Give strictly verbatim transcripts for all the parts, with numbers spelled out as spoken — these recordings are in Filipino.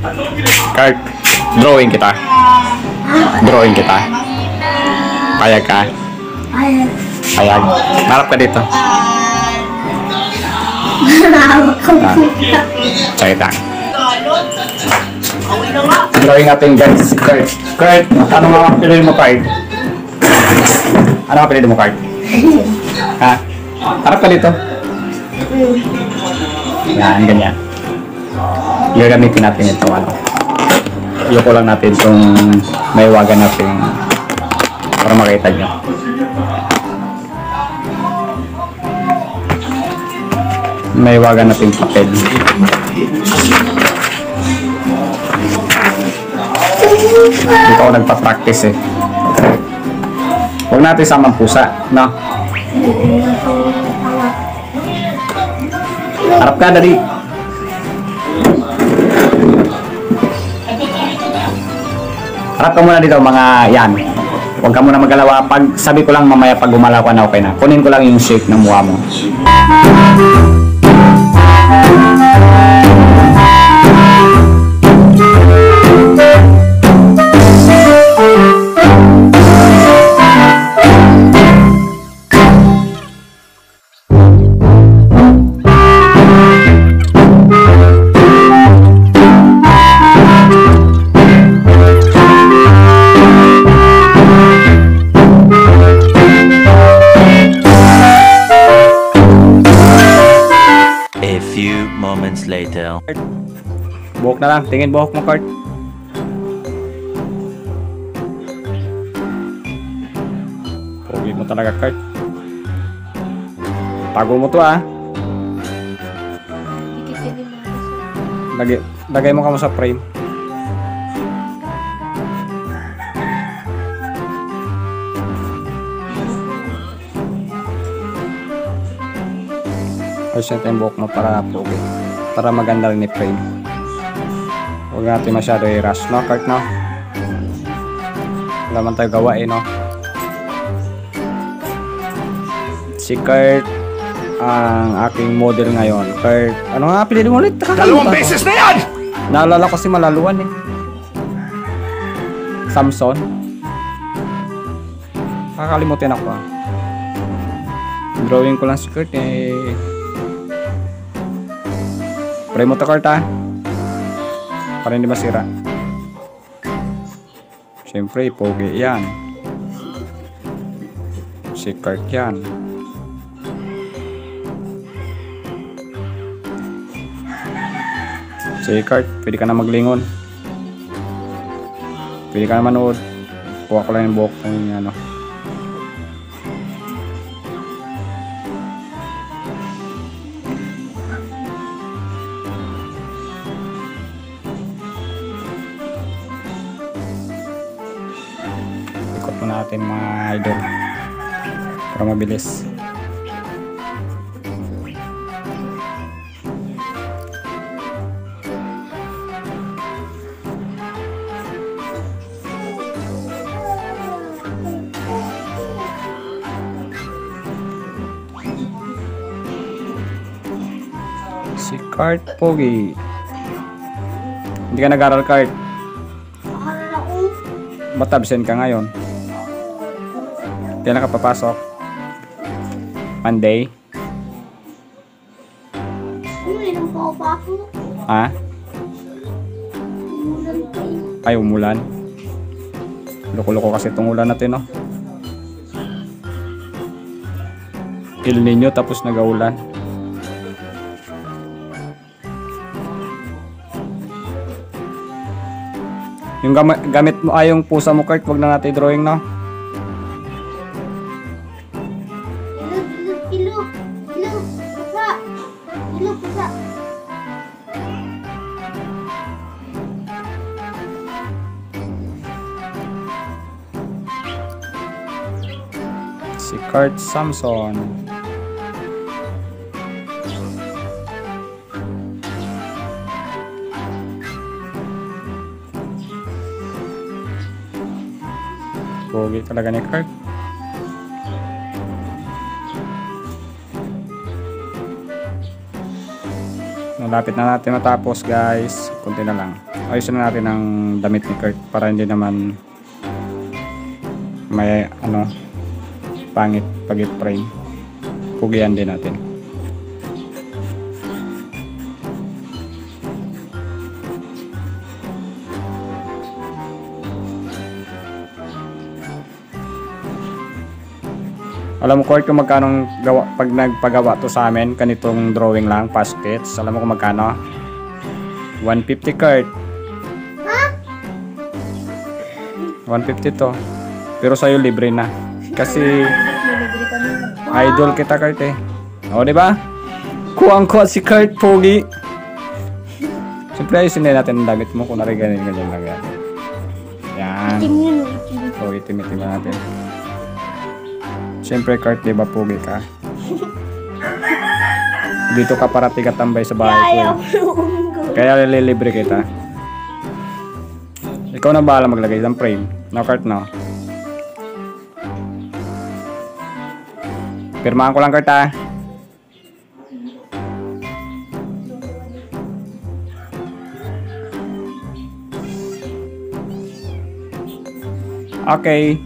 Kurt, drawing kita. Drawing kita. Payag ka? Payag. Payag. Marap ka dito. Ah, Cahit lang. Drawing natin guys. Kurt, Kurt, ano nga pinili mo, Kurt? Ano nga pinili mo, Kurt? Ha? Harap ka dito. Yan, ganyan. Gagamitin natin ito, ano. Iyoko lang natin itong may wagan natin para makita nyo. May wagan natin papel. Dito ako nagpa-practice eh. Huwag natin samang pusa, no? Harap ka, dali. Harap ka muna dito, mga yan. Huwag ka muna magalawa. Pag sabi ko lang mamaya pag gumalaw ka na, okay na. Kunin ko lang yung shape ng mukha mo. Later. Buhok na lang. Tingin buhok mo, Kurt. Pogi mo talaga, Kurt. Tago mo to, ah. Lagay, lagay mo ka mo sa frame. Ayos natin yung buhok mo para pogi. Para maganda rin i-frame. Huwag natin masyado i-rush, no, Kurt, no? Wala man tayo gawa, eh, no? Si Kurt ang aking model ngayon. Kurt, ano nga apelido mo ulit? Dalawang beses na yan! Naalala ko si Malaluan, eh. Samson. Nakakalimutin ako, ah. Drawing ko lang si Kurt, eh. Pray mo to, Kurt, ha? Para hindi masira. Siyempre, pogi yan. Si Kurt yan. Si Kurt, pwede ka na maglingon. Pwede ka na manood. Kuha ko lang yung buhok ng ano. Natin mga idol para mabilis. Si Kurt pogi. Hindi ka nag-aral, Kurt? Ba't absent ka ngayon? Kailan ka papasok? Monday? Ha? Ay, umulan. Loko-loko kasi itong ulan natin, no? El Nino tapos nag-aulan. Yung gam gamit mo ay yung pusa mo, Kurt, wag na natin drawing, no? Si Kurt Samson. Pogi talaga ni Kurt. Malapit na natin matapos, guys. Kunti na lang. Ayusin na natin ang damit ni Kurt para hindi naman may ano pangit pag i-frame. Pugian din natin. Alam mo Kurt kung magkano gawa, pag nagpagawa to sa amin, kanitong drawing lang, baskets. Alam mo kung magkano? one fifty Kurt. one fifty to. Pero sa'yo libre na. Kasi idol kita Kurt eh. O diba? Kuwang-kuwa si Kurt, pogi. Siyempre ayusin din natin ang damit mo kung nariganin ganyan lang yan. Yan. O itim-itim natin. Siyempre Kurt, diba pogi ka? Dito ka parati katambay sa bahay ko eh. Kaya lilibre kita. Ikaw na bahala maglagay ng frame. No Kurt, no? Pirmahan ko lang Kurt ha. Okay.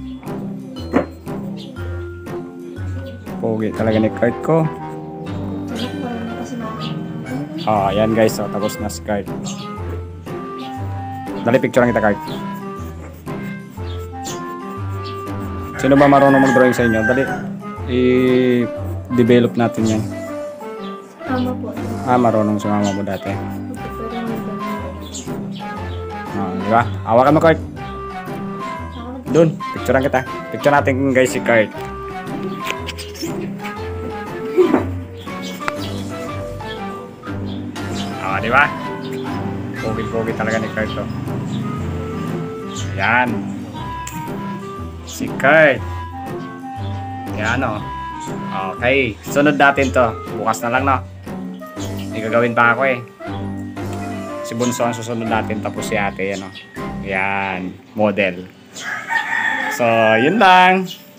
Pogi talaga ni Kurt ko. Oh, yan guys. So, tapos na si Kurt. Dali, picture lang kita Kurt. Sino ba marunong mag-drawing sa inyo? Dali. I-develop natin yan. Mama po. Ah, marunong si mama mo dati. Oh, di ba? Hawakan mo Kurt. Doon, picturean kita. Picture natin guys si Kurt. Oh, di ba? Pogi-pogi talaga ni Kurt to. Ayan. Si Kurt. Ayan o. Okay. Sunod natin to. Bukas na lang no. May gagawin pa ako eh. Si Bunso ang susunod natin. Tapos si ate yan o. Ayan. Model. So, yun lang.